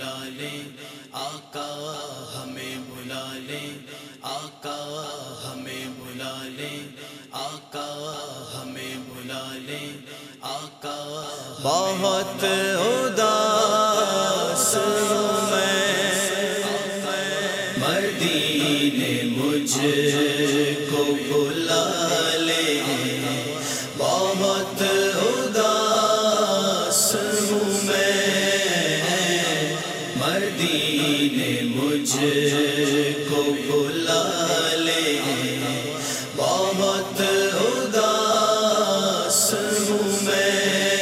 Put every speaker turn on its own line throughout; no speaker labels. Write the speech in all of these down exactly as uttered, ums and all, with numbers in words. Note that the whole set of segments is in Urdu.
بلا لیں آقا ہمیں بلا لیں آقا ہمیں بلا لیں آقا ہمیں بلا لیں آقا بہت اداس ہوں میں مدینے مجھ کو بلا لے بہت اداس ہوں میں مدینے مجھ کو بلا لے بہت اداس ہوں میں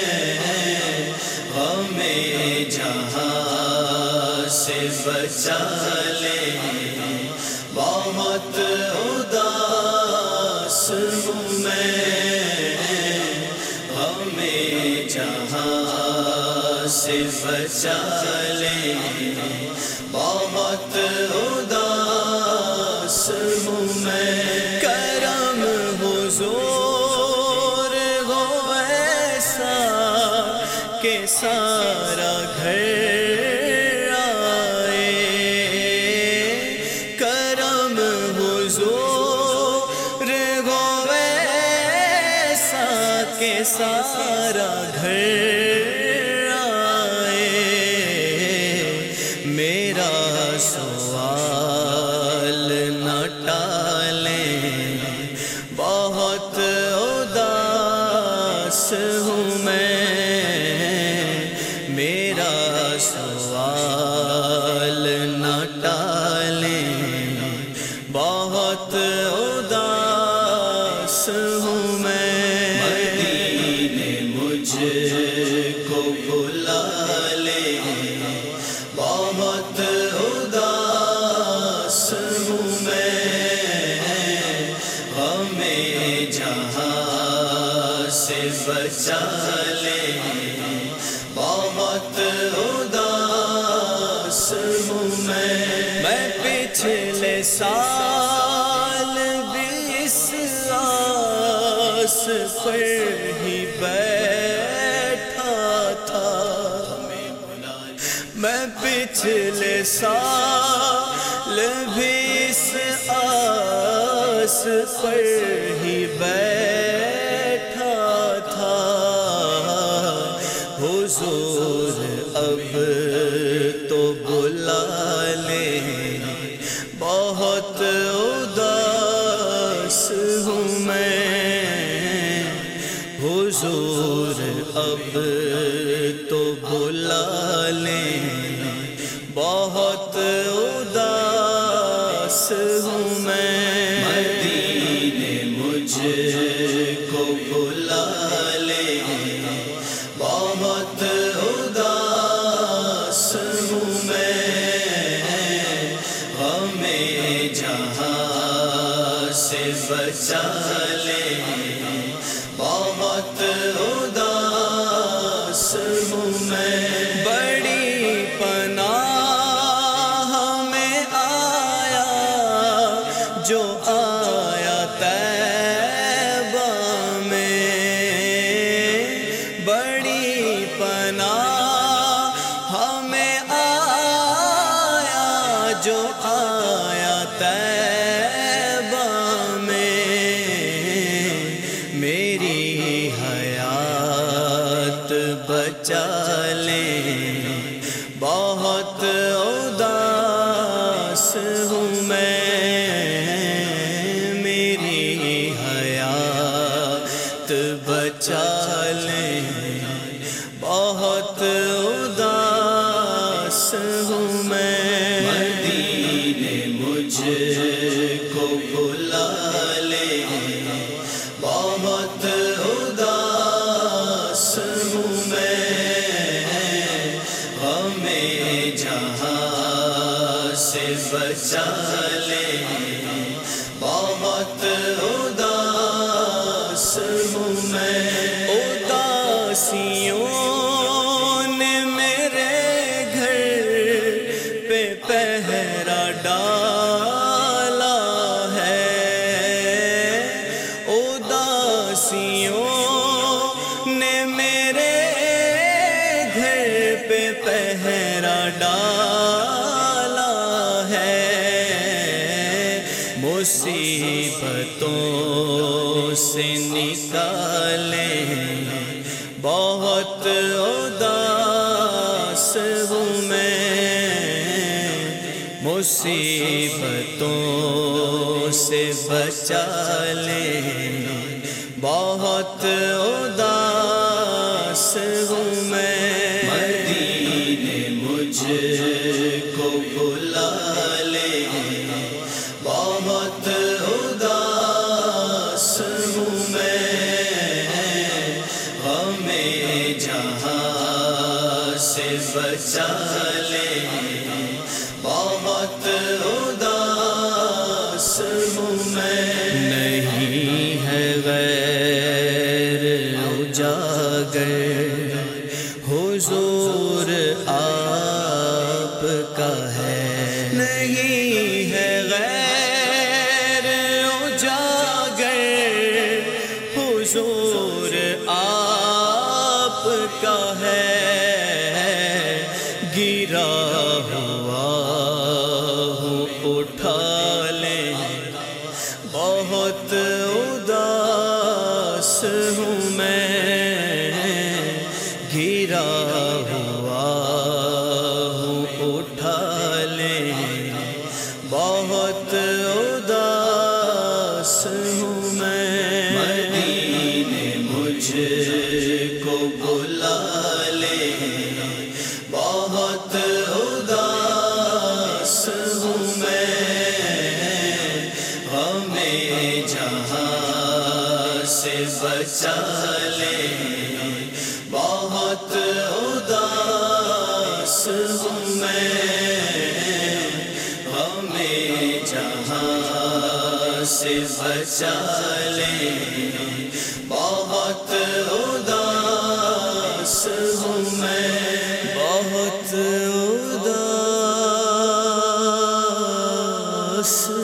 ہمیں جہاں سے بچا لے بہت اداس ہوں میں ہمیں جہاں سے بچا لے بہت اداس ہوں میں کرم حضور ہو ایسا کہ سارا گھر کہ سارا گھر آئے میرا سوال نہ ٹالیں بہت اداس ہوں میں میرا سوال نہ ٹالیں بہت اداس ہوں میں کو بلا لے بہت اداس ہوں میں ہمیں جہاں سے بچا لے بہت اداس ہوں میں میں پچھلے سال بھی اس آس پر ہی میں پچھلے سال بھی اس آس پر ہی بیٹھا تھا حضور اب تو بلا لیں بہت اداس ہوں میں حضور اب تو بلا لیں بہت اداس ہوں میں مدینے مجھ کو بلا لے بہت اداس ہوں میں ہمیں جہاں سے بچا لے بہت اداس ہوں میں بڑی پناہ میں آیا جو آیا طیبہ میں بڑی پناہ ہمیں آیا جو آیا طیبہ میں میری حیات بچا لیں بہت اداس ہوں میں میری حیات بچا لیں بہت اداس ہوں میں مدینے مجھ کو بلا لے بہت اداس ہوں میں ہمیں جہاں سے بچا لے بہت اداس ہوں میں اداسیوں نے میرے گھر پہ پہرا ڈالا ہے اداسیوں نے میرے گھر پہ پہرا ڈالا مصیبتوں سے نکالیں، بہت اداس ہوں میں، مصیبتوں سے بچا لیں، بہت اداس ہوں میں، مدینے مجھ کو بلا لے، بہت اداس ہوں میں، ہمیں جہاں سے بچا لے، بہت اداس ہوں میں، نہیں ہے غیر اجاگر، حضور آپ کا ہے، نہیں ہے غیر اجاگر، حضور آپ کا ہے، گرا ہوا ہوں اٹھا لیں، بہت اداس ہوں میں، گرا ہوا ہوں اٹھا لیں، بہت اداس ہوں میں، مدینے مجھ کو بلا لے، بہت اداس ہوں میں، ہمیں جہاں سے بچا لے، بہت اداس ہوں میں، ہمیں جہاں سے بچا لے، بہت اداس ہوں میں، بہت اداس